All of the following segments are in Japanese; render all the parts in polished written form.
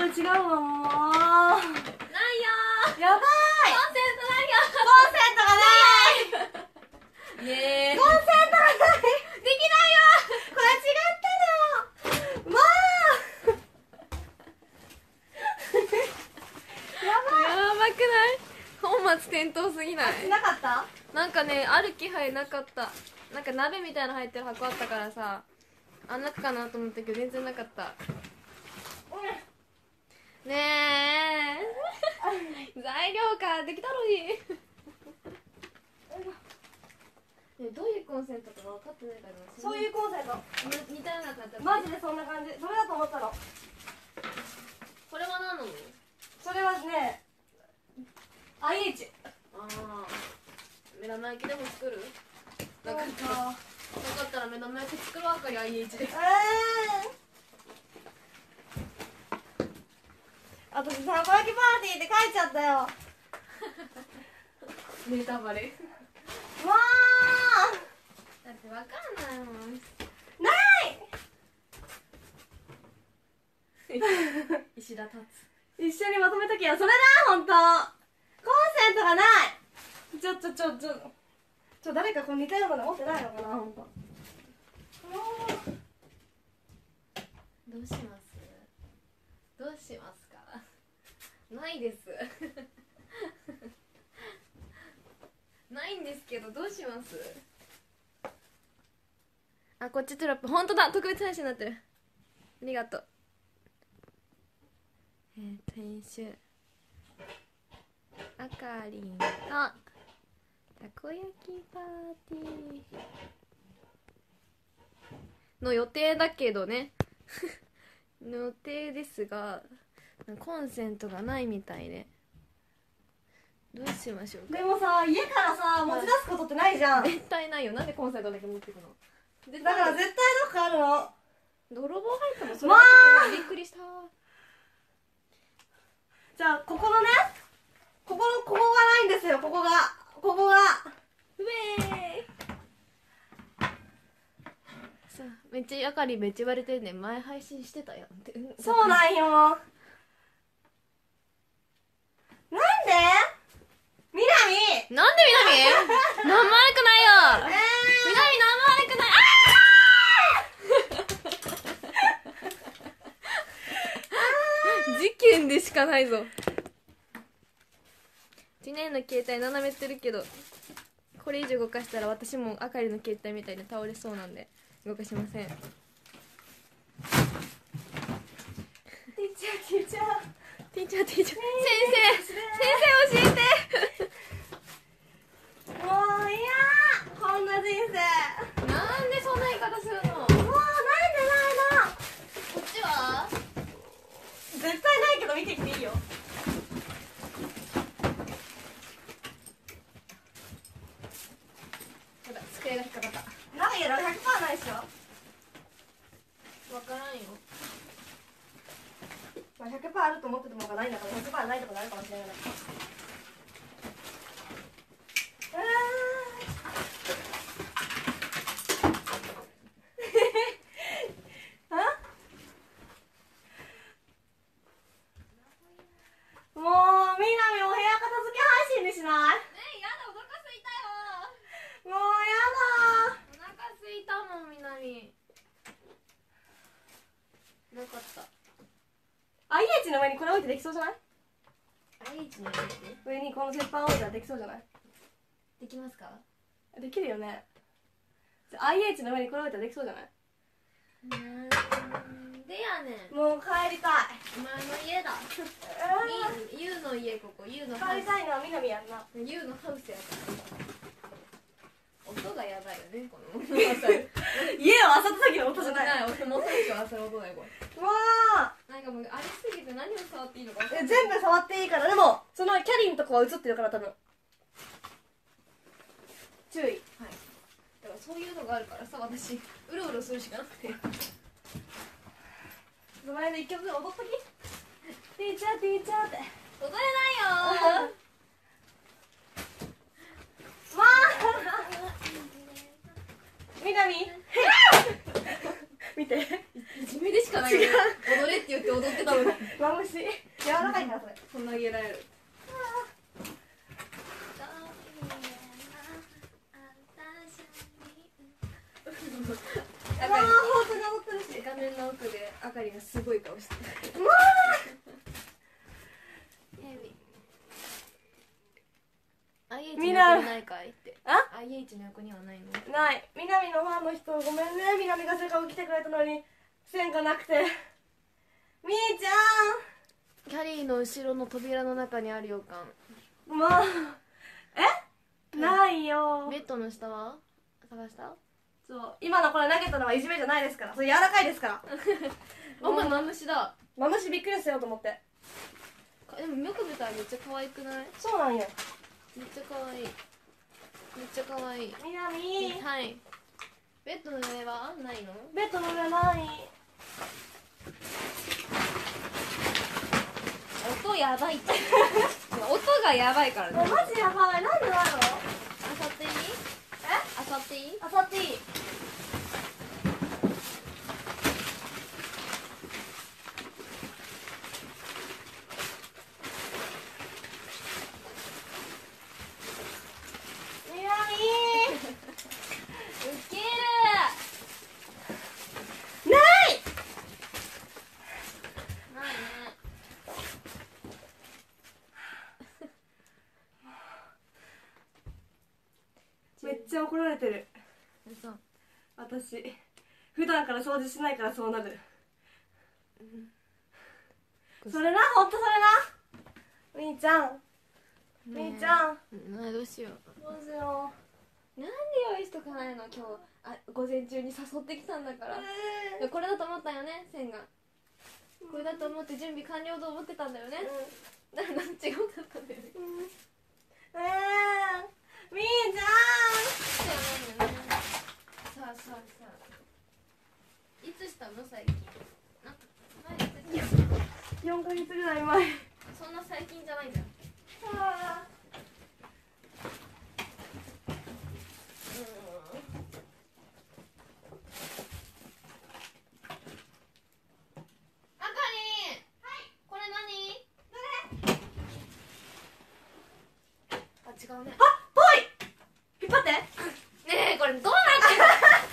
れ違うわ、もうないよー。 やばい。 コンセントないよ。 コンセントがないねえ。 コンセントがないできないよ。 これ違ったの。まあやばくない？本末転倒すぎない？ しなかった？ なんかね、ある気配なかった。なんか鍋みたいなの入ってる箱あったからさ、あん中かなと思ったけど全然なかった。ねえ材料かできたのにね、どういうコンセントか分かってないからな。 そういうコンセント似たような感じ。 マジでそんな感じ。それだと思ったの。 これは何なの？ それはね IH。 ああ、目玉焼きでも作る？なかったら目玉焼き作るあかり IH で。 私たこ焼きパーティーって書いちゃったよネタバレわーだってわかんないもん。 ない石田達一緒にまとめときよ。それだほんと。コンセントがない。誰かこう似たようなの持ってないのかなほんと。 どうします？どうしますか？ないですないんですけどどうします？あ、こっちトラップ、ほんとだ、特別配信になってる。ありがとう。編集あかりんのたこ焼きパーティーの予定だけどねの予定ですが、コンセントがないみたいで、どうしましょうか。 でもさ、家からさ持ち出すことってないじゃん。 絶対ないよ。なんでコンセントだけ持ってくの？ だから絶対どっかあるの。 泥棒入ったの？それまあびっくりした。 じゃあここのね、ここがないんですよ。ここがうえーい。さあ、めっちゃあかりめっちゃ言われてんねん。前配信してたやんって。 そうなんよ。なんでみなみなんでみなみ？なんも悪くないよ。みなみなんも悪くない。事件でしかないぞ。知念の携帯斜めってるけど、これ以上動かしたら私もあかりの携帯みたいに倒れそうなんで動かしません。 ティーチャー先生教えてもう嫌こんな人生。 なんでそんな言い方するの？ もうなんでないの。 こっちは絶対ないけど見てきていいよ。 ほら、机が引っかかった。 ないやろ、100%ないっしょ。 わからんよ。 まあ、100% あると思っててもないんだから 100% ないとこなるかもしれない。もうみなみお部屋片付け配信にしない？ やだ、お腹すいたよ。 もうやだ。 お腹すいたもん、みなみ。なかった。 IH の上にこれ置いてできそうじゃない？ IH の上にこの鉄板置いたらできそうじゃない？ できますか？ できるよね。IH の上にこれ置いたらできそうじゃない？ でやねん。 もう帰りたい。 お前の家だ。ユウの家、ここ。ユウのハウス。 帰りたいのはみなみやんな。 ユウのハウスやから。音がやばいよね、この家をあさった時の音じゃない。 音もそうでしょ、朝の音だよ、これ。 わー。 なんかもうありすぎて何を触っていいのか分かんない。 全部触っていいから。でもそのキャリンとかは映ってるから多分注意。 はい。だからそういうのがあるからさ、私うろうろするしかなくて。 その間一曲踊っとき。ティーチャーティーチャーって踊れないよー。わー。みなみ見て。 いじめでしかないよね。踊れって言って踊ってたのに。 わマムシ柔らかいからそれこんなげられる。 ああ本当に踊ってるし画面の奥であかりがすごい顔してる。 うわヘビ IH みんなの横にないかいって。 あ IH の横にはないの？ ーない南のファンの人ごめんね南がせっかく来てくれたのに線がなくてみーちゃキャリーの後ろの扉の中にある予感。 んもうないよベッドの下は探した？ そう今のこれ投げたのはいじめじゃないですからそれ柔らかいですからお前マムシだ。 マムシびっくりしたよと思ってでもよく見たらめっちゃ可愛くない？ そうなんやめっちゃ可愛い。めっちゃ可愛い。 南はい。ベッドの上はないの？ ベッドの上ない音やばいって音がやばいからね。 マジやばいなんでなのあさっていい？あさっていい？ あさっていいウケる。 ないないね。 めっちゃ怒られてる嘘。 私普段から掃除しないからそうなるそれなほんとそれなみーちゃんみーちゃんねえどうしよう。 どうしよなんで用意しとかないの今日。午前中に誘ってきたんだから。 うこれだと思ったよね線が。これだと思って準備完了と思ってたんだよね。だから違うかったんだよね。 みーちゃそうなんだよね。さあさあさあ。いつしたの最近？なんか前いつしたの？ ん4ヶ月ぐらい前そんな最近じゃないじゃん。あかりん。はい。これ何？あ違うね。 あぽい引っ張ってねえこれどうなってる？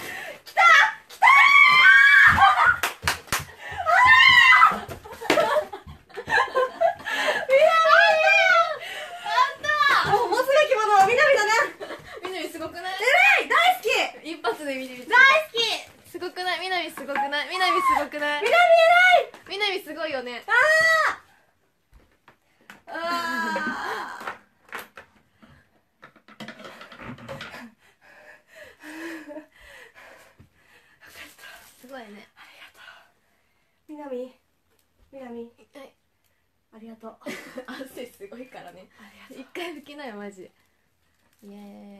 もうすぐ着物みなみだねみなみすごくない？ えらい大好き一発で見てみて。 大好きすごくない？みなみすごくない？みなみすごくない？ みなみみなみすごいよね。 偉いあーすごいね。 みなみみなみはい。 ありがとう汗すごいからね。一回拭きなよマジ。イエーイ。